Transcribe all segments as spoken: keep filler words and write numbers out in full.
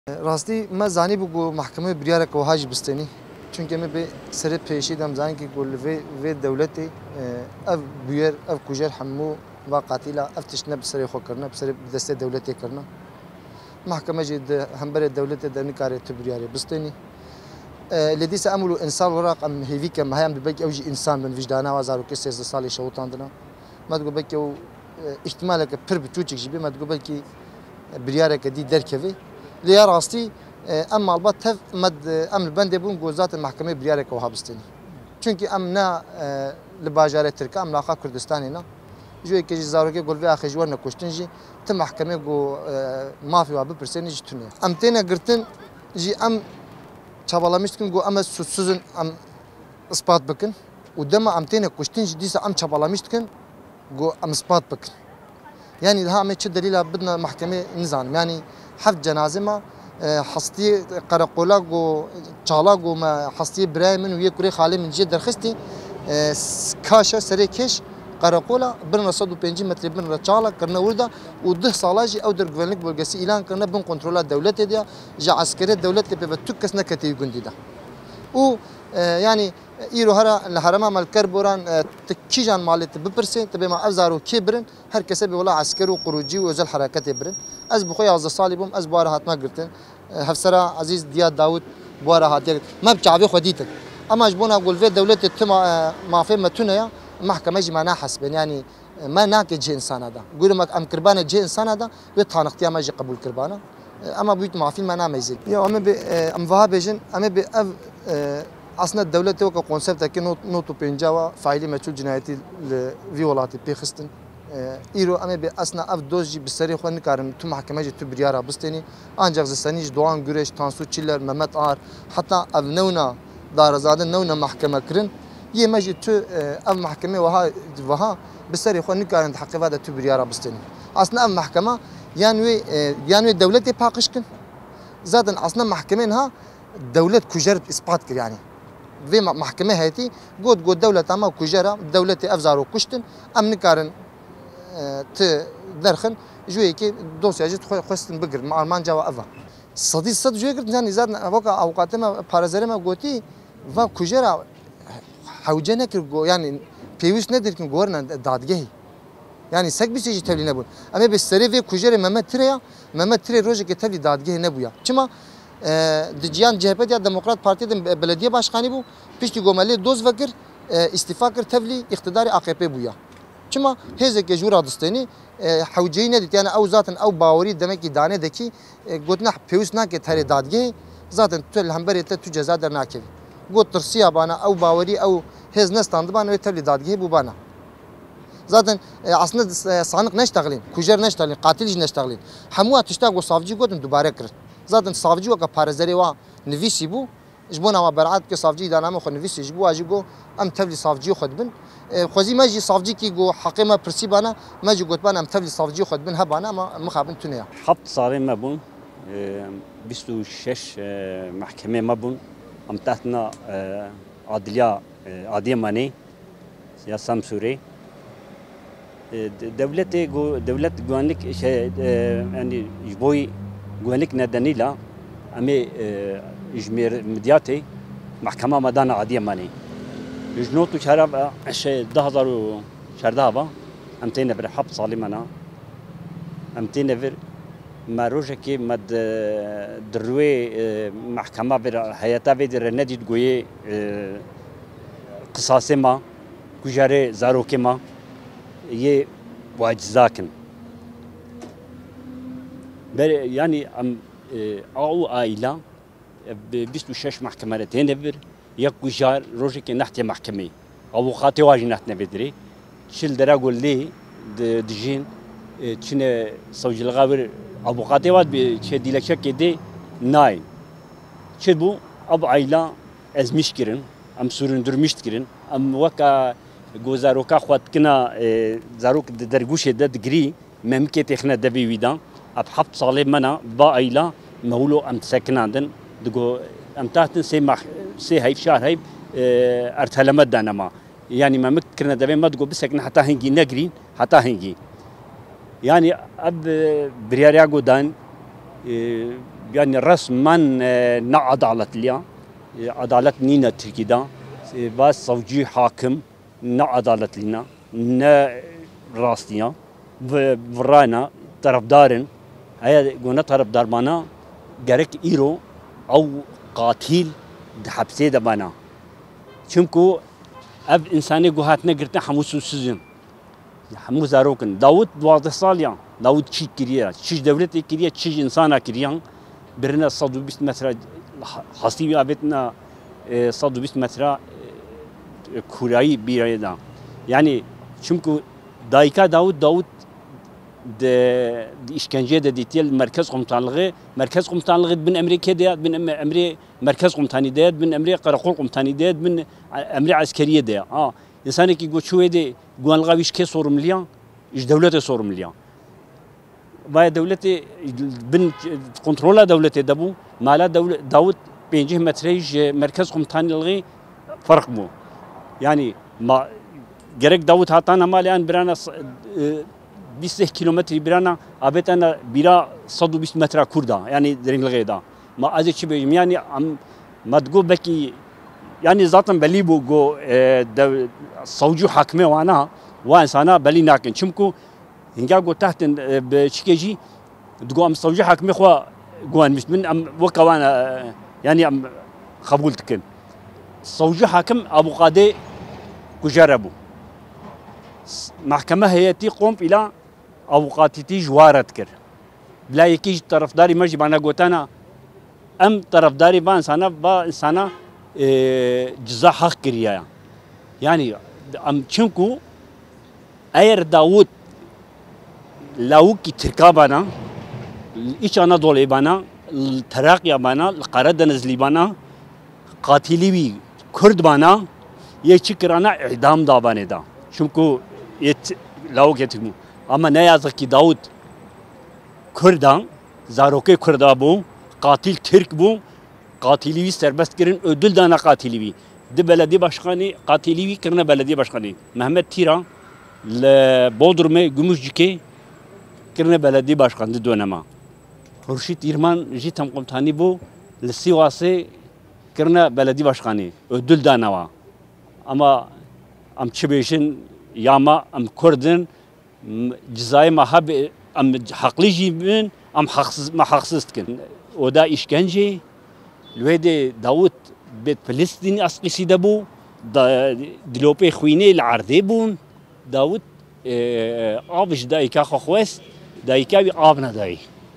راستی ما زانی بگو محکمه بریاره که وهاج بستنی چونکه می به سر پیشی دم زانی که گل و و دولتی اف بیر اف کجر حمو و قاتلا اف تشنه بسر خو کرنا بسر دست دولتی کرنا محکمه جد هم بر دولت دنی کار تبریاره بستنی لديس أمل إنسان وراق أم هيفيك أم هيام ببيك أوجي إنسان من وجدانه وزارو كسر صالح شوطان دنا ما تقول بيك أو احتمالك بير بتوجك جبي ما تقول بيك بريارك دي دركفي ليا راستي أما البط هف مد أم البند بون جوزات المحكمة بريارك وهابستني çünkü أم نا لباجارة تركا أم لاقا كردستاننا جوي كجي زارو كي قول في آخر جوارنا كشتنجي تم محكمة جو ما في وابه برسني جتوني أم تينا قرتن جي أم çabalamıştım go ama suçsuzun am ispat bakın udama am tane kuştin cidiyse am çabalamıştım go am ispat bakın yani daha me çi delil بدنا محكمه نظام yani haf cenazema hastayı karakola go çala go ma hastayı bremen ve kure khali min jid درخستي kaşa serekeş karakola bir yüz beş metre bir çala karna orada وده صالاجي او در güvenlik bölgesi ilan karna bin kontrola devlet ediyor ja askeri devlet be tük kesne keti gündida o yani İro hara harama mal karboran tkijan maliyeti bipirse tabi ma azaro kibrin herkese bir ola askeri kurucu ve özel hareket ebrin az bu khoya az salibum az bu ara hatma girtin hafsara aziz diya Davud bu ara hatir ma bçavi khoditek ama jbona gol ve devlet tma mafi metuna ya محكمة جمعنا حسبين يعني ما ناقد جي إنسان هذا قولوا ما أم كربانة جي إنسان هذا ويتخانقتي ما جي قبول كربانة أما بيت معفين ما نام يزيد يا أما ب أم فها بيجن أما ب أصلا الدولة توقع كونسبت كي نوت نوتو بينجاوا فاعلي مسؤول جنايتي لفيولاتي بيخستن إيرو أما ب أصلا أف دوزي بسري خوان كارم تو محكمة جي تبريارا بستني أنجز السنيج دوان جريش تانسو تشيلر ممت آر حتى أبنونا دار زادن نونا محكمة كرن یه مجد تو ام محکمه وها وها بسری خو نکارند حقیقت ده تو بریارا بستنی اصلا ام محکمه یعنی یعنی دولت پاکش کن زادن اصلا محکمه ها دولت کجرت اثبات کر یعنی و محکمه هاتی گود گود دولت اما کجرا دولت افزارو کشتن ام نکارن ت درخن جوی کی دوسیا جت خوستن بگر آلمان جوا اوا صدی صد جوی کرد یعنی زادن وقت اوقات ما پارازره ما گوتی و کجرا حوجه نکرد yani پیوست ندارد که گورن دادگاهی yani سگ بیشتری تبلی نبود اما به سری و کجره ممت تریا ممت تری روزی که تبلی دادگاهی نبویا چما دجیان جهبت یا دموکرات پارتی دم بلدیه başkanı bu پشتی گمالی دوز وکر استفا کر تبلی اقتدار آخپی بویا چما هزه که جورا دستانی حوجه ندید yani او zaten او باوری demek ki dane deki گوتنا پیوست نکه تری دادگاهی zaten تو الهمبری تو جزا در ناکوی قلت ترسيا بانا او باوري او هز نستاند بانا ويتبلي دادجي بو بانا زادن اصلا صانق نشتغلين كوجر نشتغلين قاتل نشتغلين حموات تشتاق وصافجي قلت دوباره كرت زادن صافجي وكا بارزري وا نفيسي بو جبونا ما برعات كي صافجي دانا مخ نفيسي جبو اجي جو ام تبلي صافجي خد بن خوزي ماجي صافجي كي جو حقيمه برسي بانا ماجي قلت بانا ام تبلي صافجي خد بن هبانا ما مخابن تنيا حط صاري ما بون بيستو شش محكمه ما بون ام تحتنا عدليا عادية ماني يا سامسوري دولة جو دولة جوانك يعني جبوي جوانك ندانيلا أمي إجمير مدياتي محكمة مدانا عادية ماني جنوتو شراب إيش ده هزارو شردابا أمتين بر حب صالمنا أمتين بر ما روجكي مد دروي محكمة بر حياتا بيدر ندي تقوي قصاصي ما كجاري زاروكي ما يه واجزاكن يعني ام او عائله بيستو شش محكمة تنبر يك كجار روجكي نحتي محكمة او خاطي واجي نحتنا بدري شل درا قول لي دجين تشنه سوجي الغابر ابو خاطي واد بشدي لك شك دي ناي شبو اب عائله از مشكرن ام سورندرمشت كرن ام وكا گوزاروكا خوات كنا زاروك درگوش ده دگري ممكن تخنا دبي ويدا اب حبط صالب منا با عائله مولو ام سكناندن دغو ام تحت سي مح سي هيف شهر هيف ارتلمت دانما يعني ما مكرنا دبي ما تقول بسكن حتى هنجي نجرين حتى هنجي يعني اب برياريا جودان يعني رسما نا عدالة ليا عدالة نينا تركيدا بس صوجي حاكم نا عدالة لنا نا راستيا فرانا طرفدارن هيا قلنا طرفدار مانا جرك إيرو أو قاتل حبسي دبانا چونكو أب إنساني جوهات نقرتنا حموس السجن حمو زاروكن داود دوازده ساليان داود چی كريا چی دولت كريا چی إنسانا كريا برنا صد وبيست متر حسيبي أبتنا صد وبيست متر كوراي بيرايدا يعني چونكو دايكا داود داود د işkence de ditil merkez komutanlığı merkez komutanlığı bin Amerika de bin Emri merkez komutanı de bin Emri karakol komutanı de bin Emri askeriye de ha insanı ki göçüye de guanlaviş ke sorumluya iş devlete sorumluya ve devleti bin kontrola devleti de bu mala devlet Davut beş metre merkez komutanlığı fark bu yani ma gerek Davut hatan ama yani birana بیست کیلومتری برانا آبتنا بیرا صد و بیست متر کرده یعنی درین لغیدا ما از چی بگیم یعنی مدگو بکی یعنی ذاتن بلی بو گو صوجو حکمه وانا و انسانا بلی ناکن چمکو هنگا گو تحت بچکیجی دگو ام صوجو حکمه خو گوان مش من ام وکوانا یعنی ام قبول تکن صوجو حکم ابو قاده کجربو محكمة هيئتي قوم إلى أوقاتي جوارت كر بلا يكيج طرفداري مجي بانا قوتانا أم طرفداري با إنسانا با إنسانا جزا حق كريا يعني أم چونكو أير داود لاوكي تركابانا إيش أنا دولي بانا التراقيا بانا القرد نزلي بانا قاتلي بي كرد بانا يشكرانا إعدام داباني دا چونكو يت لاوك يتمو أما نيازك كي داود كردان زاروكي كردا بو قاتل ترك بو قاتلي بي سربست كرن ödül دانا قاتلي بي دي بلدي başkanı قاتلي بي كرنا بلدي başkanı محمد تيرا لبودرمي gümüşcüke كرنا بلدي başkanı dönema Hurşit İrman jitam komutanı bu لسيواسي كرنا بلدي başkanı ödül dana ama am çibeşin yama am Kurdin cezayı mahab am haklı jibin am haksız ma haksızken o da işkence lüvede Davut bet Filistin aslısı da bu da dilope خوينه العرضه بون Davut آبش دای که خوست دای که بی آب ندای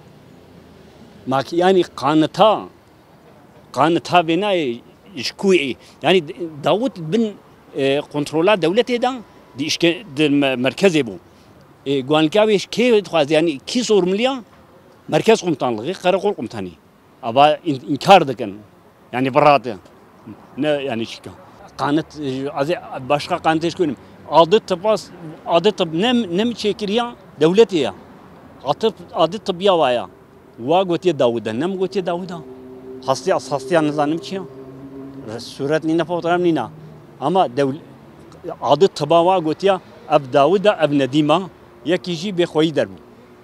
ما yani قانتا قانتا بنا işkuyi yani Davut bin kontrola devleti de di işke merkezi bu guankavi ki khaz yani ki sorumluya merkez komutanlığı karakol komutanı ama inkar dıkan yani bıraktı ne yani şika kanıt az başka kanıt eşkünüm adı tıbas adı tıb nem nem çekiriya devleti ya atıp adı tıbya vaya va gotiye Davud'a nem gotiye Davud'a hastaya hastaya nizanım ki suret nina fotoğraf nina ama devlet adı tıbava gotiye ab Davud'a ab Nedim'a yekiji bir koyu der bu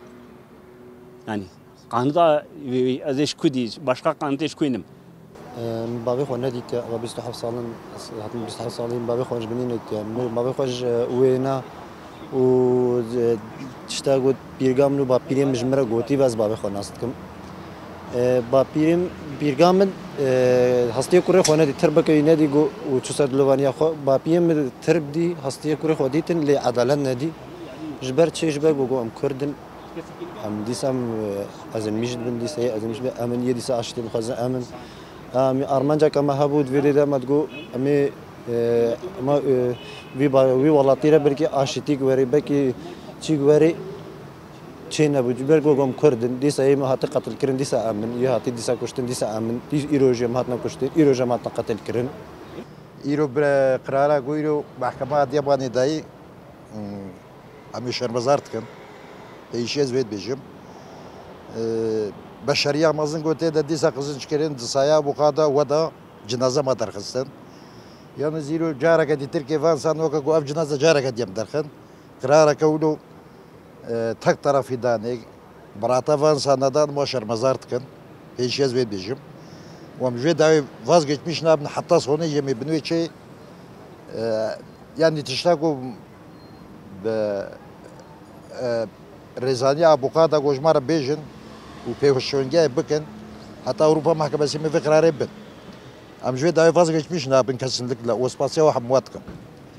yani kanıda az eşkudi başka kanıt eşkünüm بابي خو نديت بابي استحف صالن هاتم بيستحف صالين بابي خوش بنينت يعني بابي خوش وينا و تشتاقوا بيرغام نو بابيرم مجمره غوتي باز بابي خو ناستكم بابيرم بيرغام هستي كوري خو ندي تربك ينادي جو و تشسد لوانيا خو بابيم ترب دي هستي كوري خو ديتن لعداله ندي جبر تشي جبر جو ام كردن ام ديسام ازن مجد بن ديسي ازن مش امن يدي ساشتي مخزن امن أمي أرمانجا كما هبود فيريدا ما تقول أمي ما في با في والله تيرا بركي عاشتيك وري بركي تيك وري تشينا بجبر قوم كردن ديسا أي ما هات قتل كرن ديسا أمن يهاتي ديسا كشتن ديسا أمن ديس إيروجا ما هاتنا كشتن إيروجا ما هاتنا قتل كرن إيرو بقرارة قويرو محكمة دياباني داي أمي شرمزارت كان بيشيز ويد بيجم بشرية مازن قلت هذا ديسا قزن شكرين دسايا بقادا ودا جنازة ما درخستن يعني زيرو جارك دي تركي فان سان وكا قو جنازة جارك ديم درخن قرارة كولو تك طرفي داني براتا وان سندان ما شرمزارت کن هیچ از وید بیجم و مجوی داوی vazgeçmiş نابن حتی سونه یمی بنوی چه yani تشتاقو به رزانی ابوقادا گوجمار بیجن و پیوشونگی بکن حتی اروپا محکمه می قراره بد ام جوی داوی vazgeçmiş نابن kesinlikle o spasya ve hamvat kım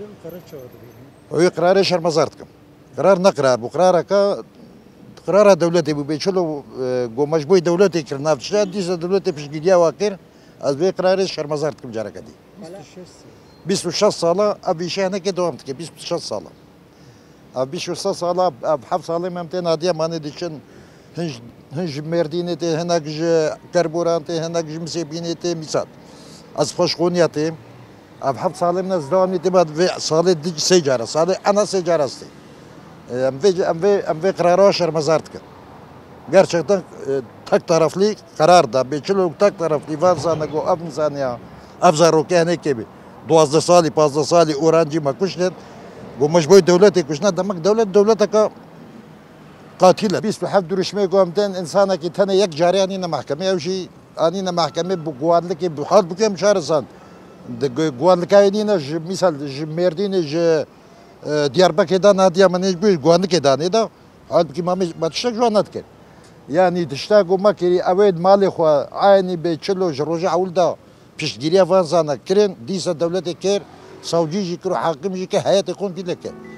o قراره شرمزارت kım قرار نقرار bu قراره ka قرار دولتي بيشلو جو مجبوي دولتي كرنا بتشاد ديس دولتي بيش جديا واكر از بي قرار شرمزارت كم جارك دي بیست و شش ساله ابي شهنه که دوام تكي بیست و شش ساله اب بیست و شش ساله اب حب ساله ممتن هاديه ماني ديشن هنج هنج مردينتي هناك ج كربورانتي هناك ج مسيبينتي مثال از خوشخونياتي اب حب ساله من زدوامي تبعد في ساله دي سيجاره ساله انا سيجاره استي ام في ام في ام في قرار شرمزارت كم gerçekten tek taraflı karar da beçilok tek taraflı varsa ne go abnsan ya abzaro kene gibi دوازده سالی پانزده سالی اورانجی ما کشتن و مجبور دولتی کشتن دمک دولت دولت کا قاتله بیست و هفت درشمه گامدن انسان کی تنه یک جاری آنی نه محکمه اوشی آنی نه محکمه بقوادل کی بحال بکیم شهرستان قوادل کی آنی نه مثال مردین ج دیاربکر نادیا منیج بی قوادل کی دانی دا حال بکی ما ما تشتاق جوانات کن یعنی تشتاق ما کری اوید مالی خو عینی به چلو جروجا اول دا پیشگیری وان زنه کرن دیس دولت کر سوجی کرو حاکم جی که حیات کن دیده که